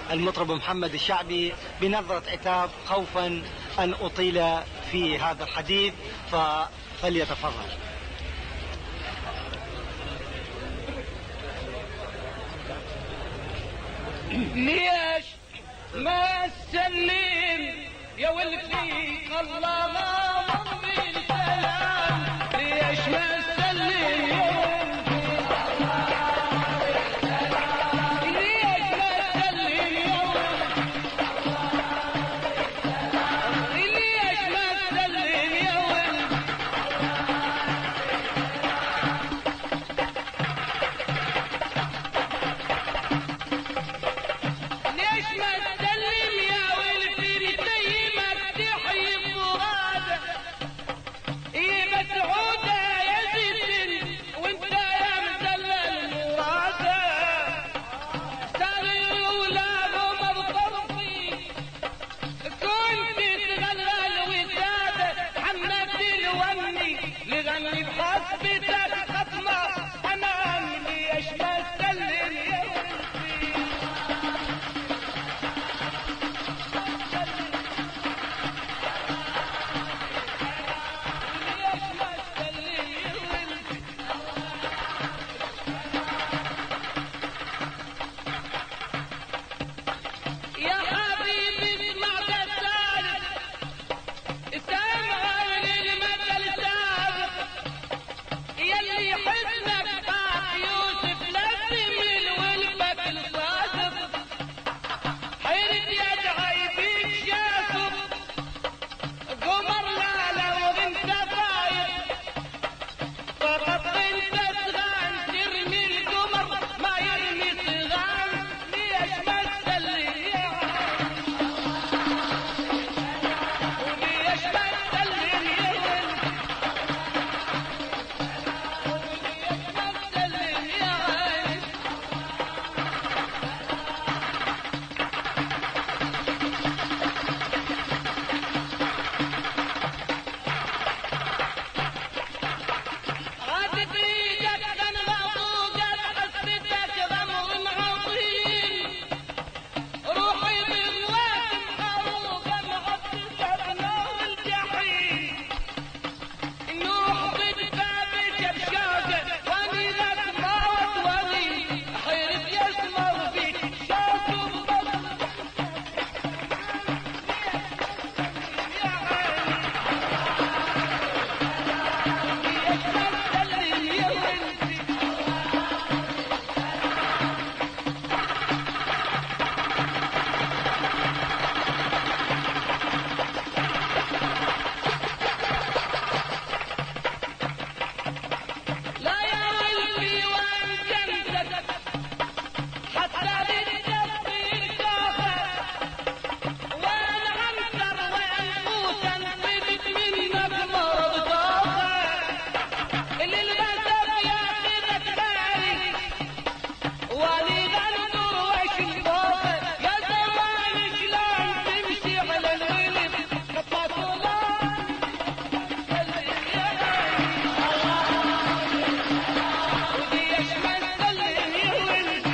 المطرب محمد الشعبي بنظرة عتاب خوفا أن أطيل في هذا الحديث، فليتفضل. ليش ما تسلم يا ولدي الله غامض بالسلام؟ ليش ما تسلم يا ولدي ليش ما تسلم يا ولدي ليش ما تسلم يا ولدي؟ ليش ما تسلم يا ولدي لتيمك تحيي الفرادة؟ ايه مسعودة يا زين وانت يا مدلل مرادة، صغير ولادهم بطرفي كنت تغلل وسادة، محمد الوني لغني بحسبتك خصمة حنان. ليش ما تسلم يا ولدي ليش ما تسلم يا ولدي؟ يا حبيبي اسمع بسالك سامع للمثل سابق، يلي حزنك طاح يوسف لازم من ولفك الصادق، حيرت يا جعيبيك شافق قمر لا لو انت فايق، فقط انت صغان ترمي القمر ما يرمي صغان. ليش ما تسلم يا ولدي وليش ما تسلم يا ولدي وليش ما تسلم يا ولدي؟ غادت ايدك تنغطوقك حسبتك غمر معطين، روحي بغواك محروقة معطتك نار الجحيم، نوح بدبابك بشوقك واني لك موت ولي، حيرت يسمر بك شافوا ببطل يا عيني. ليش ما تسلم يا ولدي لا يا ولدي وين جنتك حتى للتصوير كافر، وين عنتر وين موسى انصبت منك مرض كافر، اللي للأسف ياخذك باري ولي غندر وش الباطل، يا زمان شلون تمشي على الولد خطات ولا تسلم يا غالي. وليش ما تسلم يا ولدي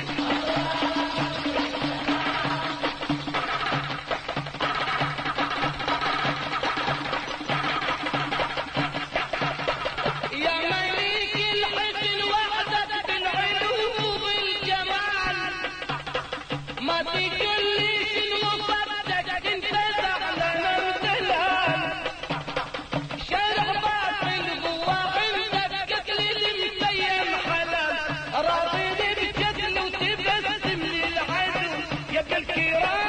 يا مليك الحسن وحدك بالعلو وبالجمال، ما تقوليش وصدك انت زعلان ودلال، شارع باطل جوا عندك قتل المسيم حلال، راضي بالقتل وتبسم للعدو يا بالكرام.